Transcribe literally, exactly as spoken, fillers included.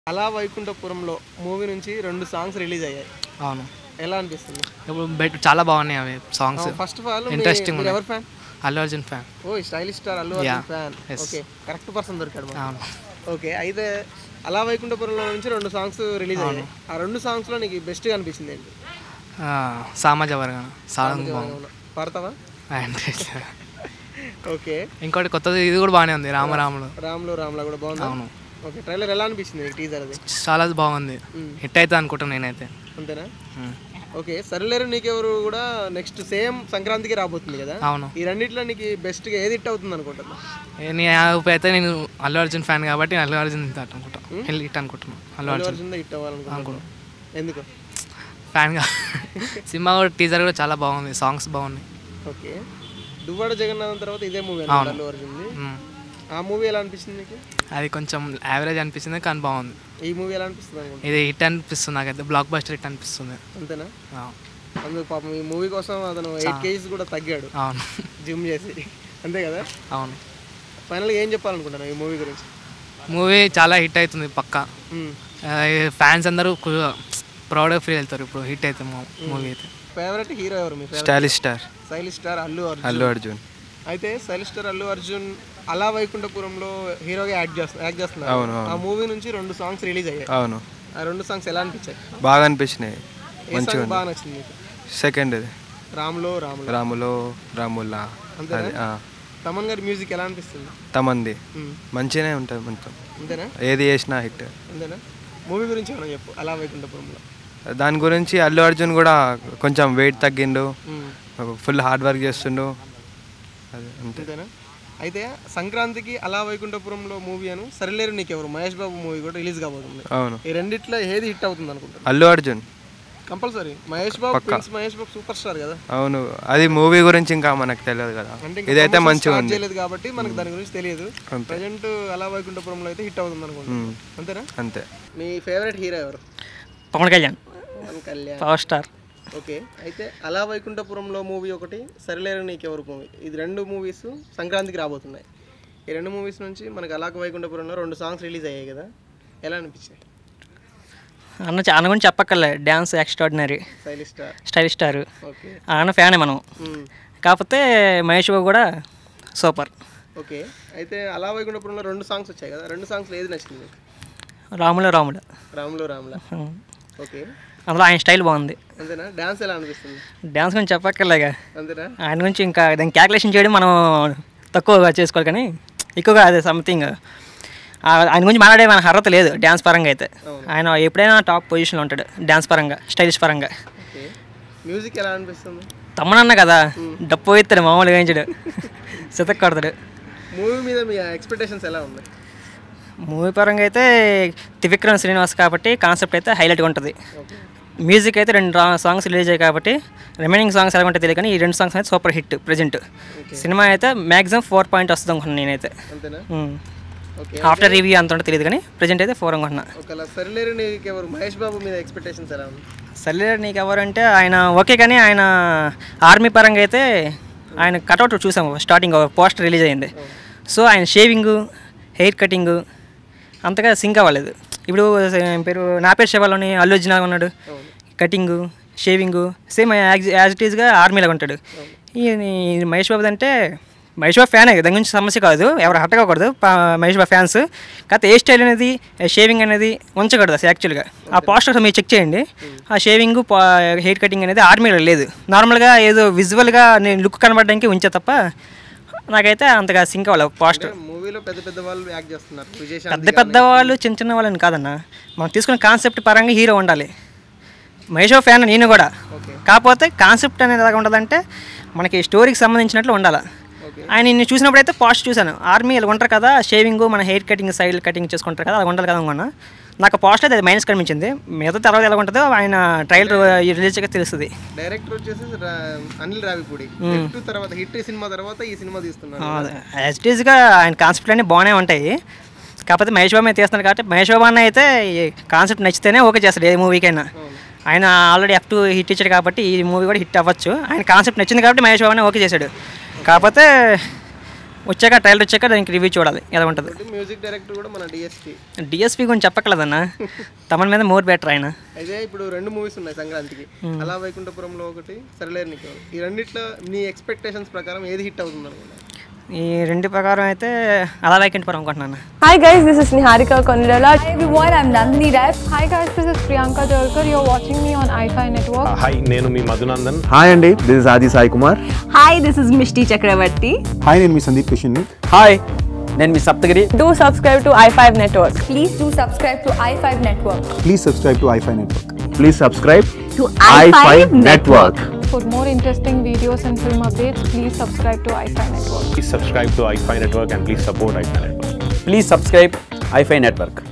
అలా వైకుంఠపురంలో మూవీ నుంచి రెండు సాంగ్స్ రిలీజ్ అయ్యాయి. అవును. ఎలా అనిపిస్తుంది? ఇప్పుడు బెట్ చాలా బాగున్నాయి అవి songs. First of all interesting మీరు ఎవరు ఫ్యాన్? అల్లు అర్జున్ ఫ్యాన్. ఓ stylish star Allu Arjun fan. Okay, correct person దొరికాడు మనకు. అవును. ఓకే, అయితే అలా వైకుంఠపురంలో నుంచి రెండు సాంగ్స్ రిలీజ్ అయ్యాయి. ఆ రెండు సాంగ్స్లో నీకు బెస్ట్గా అనిపించింది ఏంటి? సామాజ వర్గం సాంగ్ పాడతావా? ఓకే, ఇంకోటి కొత్తది ఇది కూడా బాగానే ఉంది, రామరాములు. రాములు రాములా కూడా బాగుంది. అవును. ఓకే, ట్రైలర్ ఎలా అనిపించింది? టీజర్ అది చాలా బాగుంది, హిట్ అయితే అనుకుంటాను నేనైతే. అంతేనా? ఓకే, సరిలేరు నీకెవరు కూడా నెక్స్ట్ సేమ్ సంక్రాంతికి రాబోతుంది కదా. అవును. ఈ రెండిట్లో నీకు బెస్ట్గా ఏది హిట్ అవుతుంది అనుకుంటున్నా? అయితే నేను అల్లు అర్జున్ ఫ్యాన్ కాబట్టి అల్లు అర్జున్ అనుకుంటాను హిట్ అనుకుంటున్నాను. అల్లు అర్జున్ హిట్ అవ్వాలనుకుంటున్నాను. ఎందుకు? ఫ్యాన్గా. సినిమా కూడా టీజర్ కూడా చాలా బాగుంది, సాంగ్స్ బాగున్నాయి. ఓకే, దువ్వాడ జగన్నాథం తర్వాత ఇదే మూవీ అల్లు అర్జున్ది. ఆ మూవీ ఎలా అనిపిస్తుంది నీకు? అది కొంచెం యావరేజ్ అనిపిస్తుంది కానీ బాగుంది. ఈ మూవీ ఎలా అనిపిస్తుంది? ఇది హిట్ అనిపిస్తుంది నాకైతే, బ్లాక్ బస్టర్ హిట్ అనిపిస్తుంది. అంతేనా? అందుకు పాపం ఈ మూవీ కోసం అతను ఎయిట్ కేజీస్ కూడా తగ్గాడు. అవును, జిమ్ చేసి. అంతే కదా? అవును. ఫైనల్గా ఏం చెప్పాలనుకుంటున్నాను ఈ మూవీ గురించి? మూవీ చాలా హిట్ అవుతుంది పక్కా. ఫ్యాన్స్ అందరూ ప్రౌడ్గా ఫీల్ అవుతారు ఇప్పుడు హిట్ అయితే మూవీ అయితే. ఫేవరెట్ హీరో ఎవరు మీ? Stylish star. Stylish star Allu Arjun. Allu Arjun. అయితే స్టైలిష్ స్టార్ అల్లు అర్జున్ అలా వైకుంఠపురంలో హీరోగా యాక్ట్ చేస్తున్నారు యాక్ట్ చేస్తున్నారు ఆ మూవీ నుంచి రెండు సాంగ్స్ రిలీజ్ అయ్యాయి. అవును. ఆ రెండు సాంగ్స్ ఎలా అనిపించాయి? బాగా అనిపించినాయి. మంచిగా బాగా నచ్చింది మీకు? సెకండ్ ఇది రాములో రాములు రాములో రాములా. తమన్ గారి మ్యూజిక్ ఎలా అనిపిస్తుంది? తమంది మంచిగానే ఉంటుంది మొత్తం. అంతేనా? ఏది చేసినా హిట్. అంతేనా? మూవీ గురించి మనం చెప్పు అలా వైకుంఠపురంలో. దాని గురించి అల్లు అర్జున్ కూడా కొంచెం వెయిట్ తగ్గిండు, ఫుల్ హార్డ్ వర్క్ చేస్తుండు. అంతేనా? అయితే సంక్రాంతికి అలా వైకుంఠపురంలో మూవీ అను సరిలేరు నీకెవరు మహేష్ బాబు మూవీ కూడా రిలీజ్ కాబోతుంది. అవును. ఈ రెండిట్లో ఏది హిట్ అవుతుంది అనుకుంటున్నా? Allu Arjun compulsory. Mahesh Babu Mahesh Babu super star కదా. అవును, అది మూవీ గురించి ఇంకా మనకు తెలియదు కదా, ఇదైతే మంచిగా ఉంది కాబట్టి మనకు దాని గురించి తెలియదు. ప్రజెంట్ అలా వైకుంఠపురంలో అయితే హిట్ అవుతుంది అనుకుంటున్నా. అంతేనా? అంతే. మీ ఫేవరెట్ హీరో ఎవరు? Pawan Kalyan. Pawan Kalyan power star. Okay, అయితే అలా వైకుంఠపురంలో మూవీ ఒకటి, సరిలేరు నీకెవరు మూవీ, ఇది రెండు మూవీస్ సంక్రాంతికి రాబోతున్నాయి. ఈ రెండు మూవీస్ నుంచి మనకి అలా వైకుంఠపురంలో రెండు సాంగ్స్ రిలీజ్ అయ్యాయి కదా, ఎలా అనిపించాయి? అన్న చాలా గురించి చెప్పక్కర్లే, dance extraordinary, stylish star stylish star. Okay, అన్న ఫ్యానే మనం. కాకపోతే మహేష్ బాబు కూడా సూపర్. ఓకే, అయితే అలా వైకుంఠపురంలో రెండు సాంగ్స్ వచ్చాయి కదా, రెండు సాంగ్స్లో ఏది నచ్చింది? రాములో రాములు. రాములో రాములా. ఓకే, అందులో ఆయన స్టైల్ బాగుంది. అంతేనా? డ్యాన్స్ ఎలా అనిపిస్తుంది? డ్యాన్స్ గురించి చెప్పక్కర్లేగా, అంతేనా? ఆయన గురించి ఇంకా దాన్ని క్యాల్కులేషన్ చేయడం మనం తక్కువగా చేసుకోవాలి, కానీ ఎక్కువగా అదే సంథింగ్ ఆయన గురించి మాట్లాడే మన అర్హత లేదు డ్యాన్స్ పరంగా అయితే. ఆయన ఎప్పుడైనా టాప్ పొజిషన్లో ఉంటాడు డ్యాన్స్ పరంగా, స్టైలిష్ పరంగా. మ్యూజిక్ ఎలా అనిపిస్తుంది? తమ్మనన్న కదా, డప్పు పోయిస్తాడు మామూలుగా వేయించాడు, సితక్ కొడతాడు. మూవీ మీద మీ ఎక్స్పెక్టేషన్స్ ఎలా ఉన్నాయి? మూవీ పరంగా అయితే త్రివిక్రమ్ శ్రీనివాస్ కాబట్టి కాన్సెప్ట్ అయితే హైలైట్గా ఉంటుంది. మ్యూజిక్ అయితే రెండు సాంగ్స్ రిలీజ్ అయ్యాయి కాబట్టి రిమైనింగ్ సాంగ్స్ ఎలా ఉంటాయి తెలియదు, కానీ ఈ రెండు సాంగ్స్ అయితే సూపర్ హిట్. ప్రజెంట్ సినిమా అయితే మ్యాక్సిమం ఫోర్ పాయింట్ వస్తుంది అనుకున్నాను నేనైతే. ఆఫ్టర్ రివ్యూ అంత ఉంటే తెలియదు, కానీ ప్రజెంట్ అయితే ఫోర్ అనుకుంటున్నా. సరిలేరు నీకెవరు మహేష్ బాబు మీద ఎక్స్పెక్టేషన్స్ ఎలా ఉన్నాయి? సరిలేరు నీకెవరు అంటే ఆయన ఓకే, కానీ ఆయన ఆర్మీ పరంగా అయితే ఆయన కట్అవుట్ చూసాము స్టార్టింగ్ పోస్టర్ రిలీజ్ అయ్యింది. సో ఆయన షేవింగ్, హెయిర్ కటింగ్ అంతగా సింక్ అవ్వలేదు. ఇప్పుడు పేరు నా పేరు శివాలోని అల్లు అర్జున్ ఉన్నాడు, cutting shaving same as as it ఈస్గా ఆర్మీలాగా ఉంటాడు. ఈ మహేష్ బాబు అంటే మహేష్ బాబు ఫ్యానే, దాని గురించి సమస్య కాదు, ఎవరు హట్టకూడదు మహేష్ బాబు ఫ్యాన్స్. కాకపోతే హెయిర్ స్టైల్ అనేది, షేవింగ్ అనేది ఉంచకూడదు అసలు. యాక్చువల్గా ఆ పోస్టర్ మీరు చెక్ చేయండి, ఆ షేవింగ్ హెయిర్ కటింగ్ అనేది ఆర్మీలో లేదు. నార్మల్గా ఏదో విజువల్గా నేను లుక్ కనబడడానికి ఉంచే తప్ప నాకైతే అంతగా సింక్ అవ్వాలి పోస్టర్. మూవీలో పెద్ద పెద్ద వాళ్ళు యాక్ట్ చేస్తున్నారు, పెద్ద పెద్ద వాళ్ళు చిన్న చిన్న వాళ్ళని కాదన్న, మనం తీసుకున్న కాన్సెప్ట్ పరంగా హీరో ఉండాలి. మహేష్ బాబు ఫ్యాన్ నేను కూడా, కాకపోతే కాన్సెప్ట్ అనేది ఎలాగ ఉంటుందంటే మనకి స్టోరీకి సంబంధించినట్లు ఉండాలి. ఆయన నేను చూసినప్పుడు అయితే పోస్ట్ చూశాను, ఆర్మీ ఇలా ఉంటారు కదా, షేవింగ్ మన హెయిర్ కటింగ్ సైడ్ కటింగ్ చేసుకుంటారు కదా, అలా ఉండాలి కదా అనుకున్నా. నాకు పోస్ట్ అయితే అది మైనస్ కనిపించింది. మిగతా తర్వాత ఎలా ఉంటుందో ఆయన ట్రైలర్ రిలీజ్ గా తెలుస్తుంది. డైరెక్టర్ వచ్చేసి అనిల్ రావిపూడి, తర్వాత హిట్ సినిమా తర్వాత ఈ సినిమా తీస్తున్నారు. యాజ్ ఇట్ ఈస్గా ఆయన కాన్సెప్ట్ అన్నీ బాగానే ఉంటాయి, కాకపోతే మహేష్ బాబు తీస్తున్నారు కాబట్టి మహేష్ బాబు అన్న అయితే కాన్సెప్ట్ నచ్చితేనే ఓకే చేస్తాడు ఏ మూవీకైనా. ఆయన ఆల్రెడీ ఎఫ్ టూ హిట్ ఇచ్చాడు కాబట్టి ఈ మూవీ కూడా హిట్ అవ్వచ్చు. ఆయన కాన్సెప్ట్ నచ్చింది కాబట్టి మహేష్ బాబు ఓకే చేశాడు. కాకపోతే వచ్చాక ట్రైలర్ వచ్చాక దానికి రివ్యూ చూడాలి ఎలా ఉంటుంది. మ్యూజిక్ డైరెక్టర్ కూడా మన డిఎస్పి డిఎస్పి గురించి చెప్పక్కర్లేదన్న, తమన్ మీద మోర్ బెటర్ ఆయన. అయితే ఇప్పుడు రెండు మూవీస్ ఉన్నాయి సంక్రాంతికి, అలా వైకుంఠపురంలో ఒకటి, సరిలేరు నీకు ఎవరు. ఈ రెండిట్లో నీ ఎక్స్పెక్టేషన్స్ ప్రకారం ఏది హిట్ అవుతుంది అనుకున్నా? ఈ రెండు ప్రకారం అయితే అలా వైకుంఠపురం అనుకుంటున్నాను. Hi guys, this is Niharika Konirala. Hi everyone, I'm Nandini Ref. Hi guys, this is Priyanka Jalkar. You're watching me on i five Network. Uh, hi, నేను మీ మధునందన్. హాయ్ అండి, this is Adi Sai Kumar. Hi, this is Mishti Chakraborty. Hi, నేను మీ Sandeep Kishan. Hi, నేను మీ Saptagiri. Do subscribe to i five Network. Please do subscribe to i five Network. Please subscribe to I five network. Please subscribe To i five Network. For more interesting videos and film updates, please subscribe to i five Network. Please subscribe to i five Network and please support i five Network. Please subscribe I five network.